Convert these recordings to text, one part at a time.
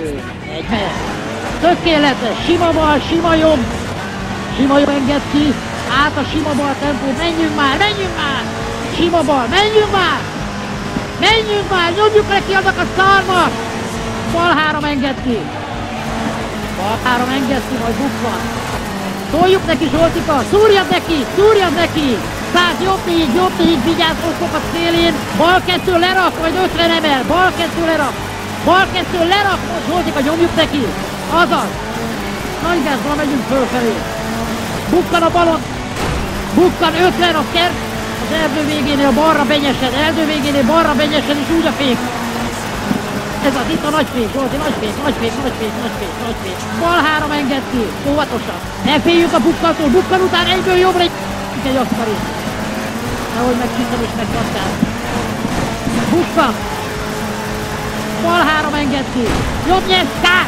2, 1, mehet. Tökéletes, sima bal, sima jobb. Sima jobb enged ki, át a sima bal tempó, menjünk már, menjünk már! Sima bal, menjünk már! Menjünk már, nyomjuk le ki annak a szarnak! Bal 3 enged ki. Bal 3 enged ki, majd bukvan. Toljuk neki, Zsoltika, szúrjad neki! 100, jobb 4, vigyázz oszlop a szélén, bal 2 lerak, majd 5-re emel, bal 2 lerak, most Zsoltika, nyomjuk neki, azaz, nagy gázban megyünk fölfelé, bukkan a balon, 5-re rak, az erdő végénél balra benyesed, és úgy a fék. Ez az itt a nagy fék, Zsolti, nagy fék. Bal 3 enged ki, óvatosan. Ne féljünk a bukkantól, bukkan után egyből jobbra egy asztalit. Nehogy megcsinálom és megtartál. Bukkan. Bal 3 enged ki. Jobb nyert, gáz.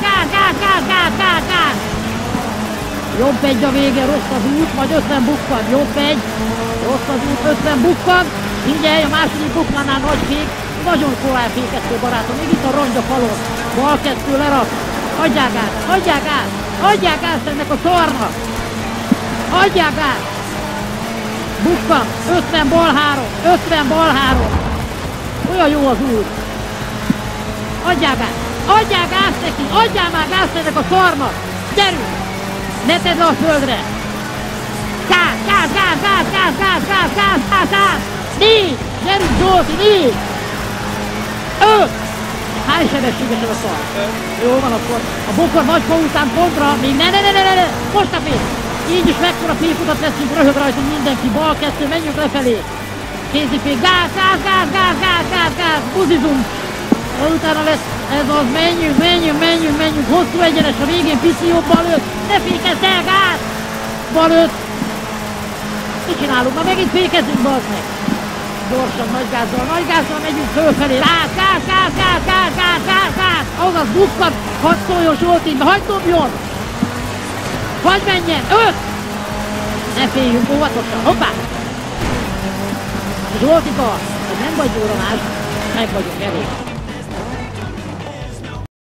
Jobb 1 a vége, rossz az út, majd 50 bukkan. Jobb 1, rossz az út, 50 bukkan. Figyelj, a második bukkannál nagy fék. Nagyon korán fékeztő barátom, még itt a rongy a falon. Bal 2 lerak. Hagyják át ennek a szarnak. Hagyják át. Bukkan, 50 bal 3. Olyan jó az út. Adják át neki, adjál már gázt ennek a szarnak. Gyerünk, ne tedd le a földre. Gáz. 4, gyerünk Zsolti, 4. 5. Hány sebességes ez a szar? Jó van akkor. A bokor nagyfa után kontra, még ne. Most a fél. Így is mekkora fékutat veszünk, röhög rajtunk mindenki. Bal 2, menjünk lefelé. Kézifék, gáz. Buzizunk. Utána lesz, ez az, menjünk. Hosszú egyenes, a végén pici jobb, bal 5. Ne fékezz el, gáz. Bal 5. Mit csinálunk? Ma megint fékezünk, bazd meg. Gyorsan, nagy gázzal megyünk fölfelé. Gáz. Azaz, bukkan. Hadd szóljon Zsoltinbe, hagyd dobjon. Hadd menjen, 5. Ne féljünk, óvatosan, hoppá. Zsoltika, ez nem vagy gyóranás, meg vagyunk elég.